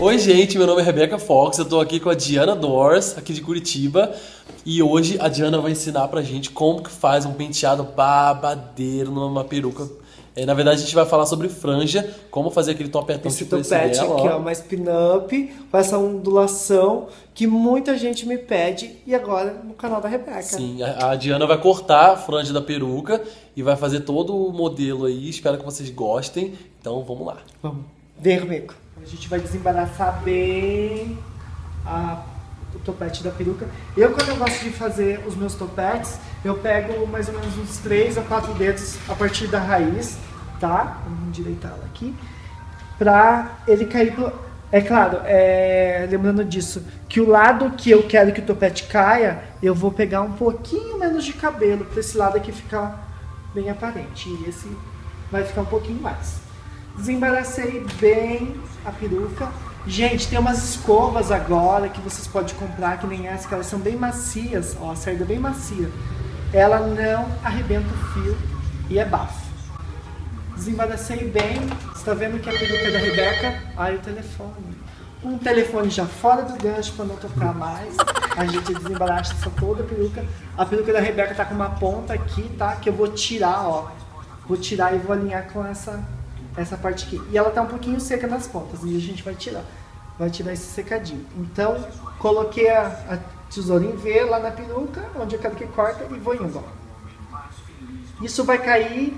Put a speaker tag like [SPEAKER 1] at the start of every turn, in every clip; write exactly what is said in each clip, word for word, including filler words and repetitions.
[SPEAKER 1] Oi gente, meu nome é Rebeca Fox, eu tô aqui com a Diana Dors, aqui de Curitiba. E hoje a Diana vai ensinar pra gente como que faz um penteado babadeiro numa peruca. É, na verdade a gente vai falar sobre franja, como fazer aquele topetão
[SPEAKER 2] Esse
[SPEAKER 1] tipo esse
[SPEAKER 2] topete
[SPEAKER 1] dela,
[SPEAKER 2] aqui,
[SPEAKER 1] ó.
[SPEAKER 2] ó, mais pin-up, com essa ondulação que muita gente me pede e agora no canal da Rebeca.
[SPEAKER 1] Sim, a, a Diana vai cortar a franja da peruca e vai fazer todo o modelo aí, espero que vocês gostem. Então vamos lá.
[SPEAKER 2] Vamos, vem comigo. A gente vai desembaraçar bem a, o topete da peruca. Eu, quando eu gosto de fazer os meus topetes, eu pego mais ou menos uns três a quatro dedos a partir da raiz, tá? Vamos endireitá-la aqui. Pra ele cair pro... É claro, é... lembrando disso, que o lado que eu quero que o topete caia, eu vou pegar um pouquinho menos de cabelo, para esse lado aqui ficar bem aparente. E esse vai ficar um pouquinho mais. Desembaracei bem a peruca. Gente, tem umas escovas agora que vocês podem comprar, que nem essa, que elas são bem macias. Ó, a saída é bem macia. Ela não arrebenta o fio e é bafo. Desembaracei bem. Você está vendo que a peruca é da Rebeca? Aí o telefone. Um telefone já fora do gancho para não tocar mais. A gente desembaraça essa toda a peruca. A peruca da Rebeca tá com uma ponta aqui, tá? Que eu vou tirar, ó. Vou tirar e vou alinhar com essa, essa parte aqui. E ela tá um pouquinho seca nas pontas. E a gente vai tirar. Vai tirar esse secadinho. Então, coloquei a, a tesourinha em V lá na peruca, onde eu quero que corta, e vou indo, ó. Isso vai cair...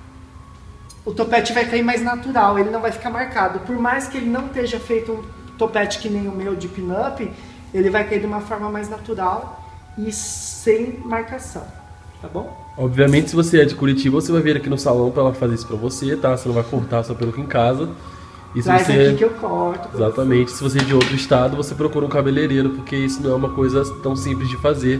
[SPEAKER 2] O topete vai cair mais natural, ele não vai ficar marcado. Por mais que ele não esteja feito um topete que nem o meu de pin-up, ele vai cair de uma forma mais natural e sem marcação, tá bom?
[SPEAKER 1] Obviamente, se você é de Curitiba, você vai vir aqui no salão pra ela fazer isso pra você, tá? Você não vai cortar a sua peruca em casa. E se
[SPEAKER 2] Traz
[SPEAKER 1] você...
[SPEAKER 2] aqui que eu corto.
[SPEAKER 1] Exatamente. Se você é de outro estado, você procura um cabeleireiro, porque isso não é uma coisa tão simples de fazer,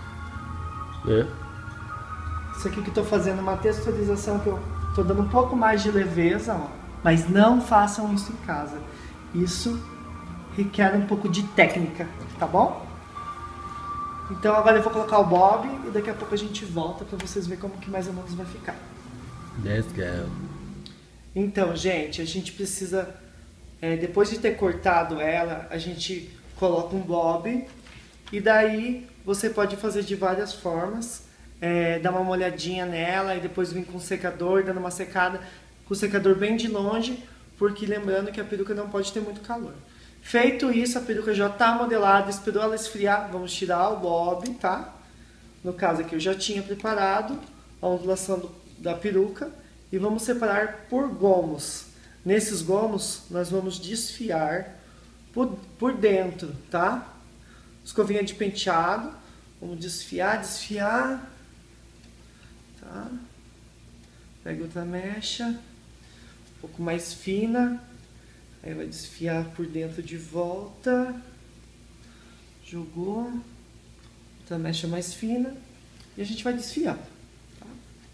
[SPEAKER 1] né?
[SPEAKER 2] Isso aqui que eu tô fazendo é uma texturização que eu tô dando um pouco mais de leveza, ó. Mas não façam isso em casa. Isso requer um pouco de técnica, tá bom? Então agora eu vou colocar o bob e daqui a pouco a gente volta pra vocês verem como que mais ou menos vai ficar.
[SPEAKER 1] Let's go.
[SPEAKER 2] Então, gente, a gente precisa, é, depois de ter cortado ela, a gente coloca um bob e daí você pode fazer de várias formas. É, dar uma molhadinha nela e depois vir com o secador, dando uma secada, com o secador bem de longe, porque lembrando que a peruca não pode ter muito calor. Feito isso, a peruca já está modelada, esperou ela esfriar, vamos tirar o bob, tá? No caso aqui eu já tinha preparado a ondulação do, da peruca e vamos separar por gomos. Nesses gomos nós vamos desfiar por, por dentro, tá? Escovinha de penteado, vamos desfiar, desfiar. Tá? Pega outra mecha, um pouco mais fina, aí vai desfiar por dentro de volta, jogou, outra mecha mais fina e a gente vai desfiar. Tá?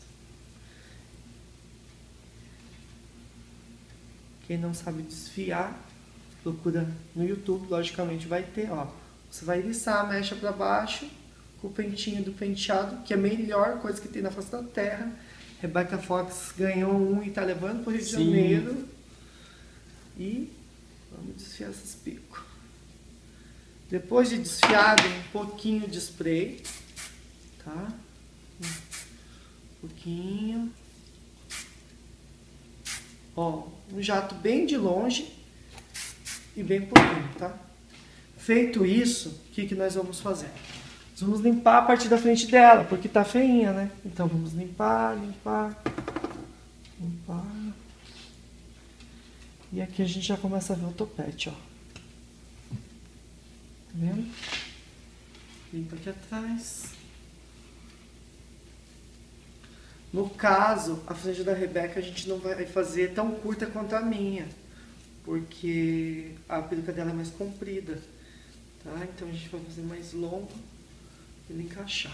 [SPEAKER 2] Quem não sabe desfiar, procura no YouTube, logicamente vai ter, ó. Você vai eriçar a mecha para baixo, com o pentinho do penteado, que é a melhor coisa que tem na face da terra. Rebeca Fox ganhou um e tá levando pro Rio de Janeiro. E vamos desfiar esses picos. Depois de desfiado, um pouquinho de spray, tá? Um pouquinho. Ó, um jato bem de longe e bem pouquinho, tá? Feito isso, o que que nós vamos fazer? Nós vamos limpar a parte da frente dela, porque tá feinha, né? Então vamos limpar, limpar, limpar. E aqui a gente já começa a ver o topete, ó. Tá vendo? Limpa aqui atrás. No caso, a franja da Rebeca a gente não vai fazer tão curta quanto a minha, porque a peruca dela é mais comprida, tá? Então a gente vai fazer mais longo. Ele encaixar.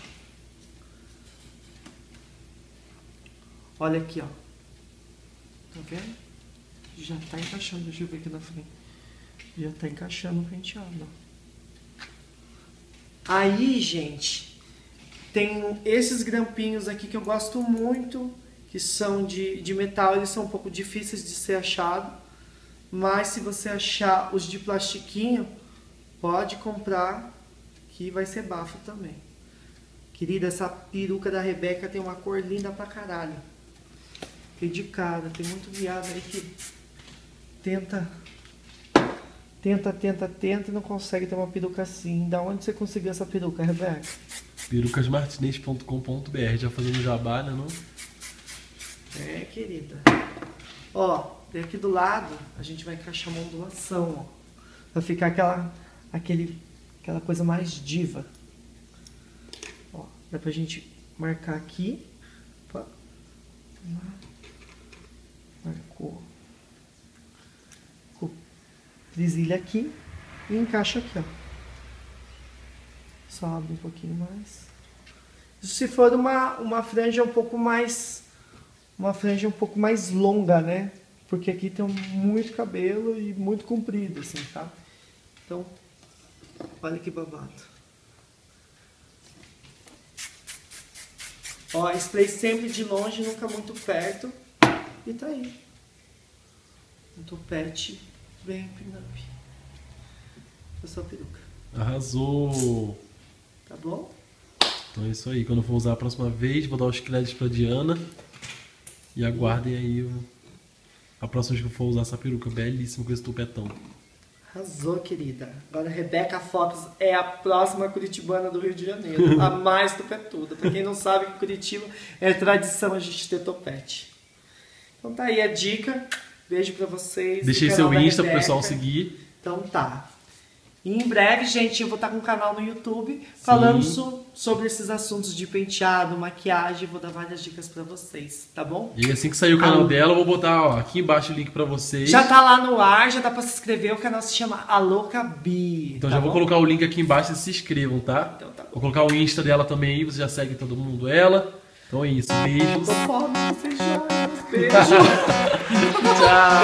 [SPEAKER 2] Olha aqui, ó. Tá vendo? Já tá encaixando. Deixa eu ver aqui na frente. Já tá encaixando o penteado, ó. Aí, gente, tem esses grampinhos aqui que eu gosto muito, que são de, de metal. Eles são um pouco difíceis de ser achado, Mas se você achar os de plastiquinho, pode comprar que vai ser bafo também. Querida, essa peruca da Rebeca tem uma cor linda pra caralho. Fiquei de cara, tem muito viado aí que tenta, tenta, tenta, tenta e não consegue ter uma peruca assim. Da onde você conseguiu essa peruca, Rebeca?
[SPEAKER 1] perucas martinez ponto com ponto b r, já fazendo jabá, né, não?
[SPEAKER 2] É, querida. Ó, e aqui do lado a gente vai encaixar uma ondulação, ó. Vai ficar aquela, aquele, aquela coisa mais diva. Ó, dá pra gente marcar aqui. Opa. Marcou. Presilha aqui e encaixa aqui, ó. Só abre um pouquinho mais. Isso se for uma, uma franja um pouco mais... Uma franja um pouco mais longa, né? Porque aqui tem muito cabelo e muito comprido, assim, tá? Então, olha que babado. Ó, spray sempre de longe, nunca muito perto. E tá aí. Um topete bem pin-up. A sua peruca.
[SPEAKER 1] Arrasou!
[SPEAKER 2] Tá bom?
[SPEAKER 1] Então é isso aí. Quando eu for usar a próxima vez, vou dar os créditos pra Diana. E aguardem aí o... a próxima vez que eu for usar essa peruca belíssima com esse tupetão.
[SPEAKER 2] Arrasou, querida. Agora, Rebeca Fox é a próxima curitibana do Rio de Janeiro. A mais tupetuda. Pra quem não sabe, que Curitiba é tradição a gente ter topete. Então tá aí a dica. Beijo pra vocês.
[SPEAKER 1] Deixei seu Insta pro pessoal seguir.
[SPEAKER 2] Então tá. E em breve, gente, eu vou estar com um canal no YouTube falando so, sobre esses assuntos de penteado, maquiagem. Vou dar várias dicas pra vocês, tá bom?
[SPEAKER 1] E assim que sair o canal ah, dela, eu vou botar ó, aqui embaixo o link pra vocês.
[SPEAKER 2] Já tá lá no ar, já dá pra se inscrever. O canal se chama Alocabi.
[SPEAKER 1] Então
[SPEAKER 2] tá
[SPEAKER 1] já
[SPEAKER 2] bom?
[SPEAKER 1] vou colocar o link aqui embaixo e se inscrevam, tá?
[SPEAKER 2] Então tá bom.
[SPEAKER 1] Vou colocar o Insta dela também aí, você já segue todo mundo ela. Então é isso, beijos.
[SPEAKER 2] Tô fome, vocês já. Beijo.
[SPEAKER 1] Tchau.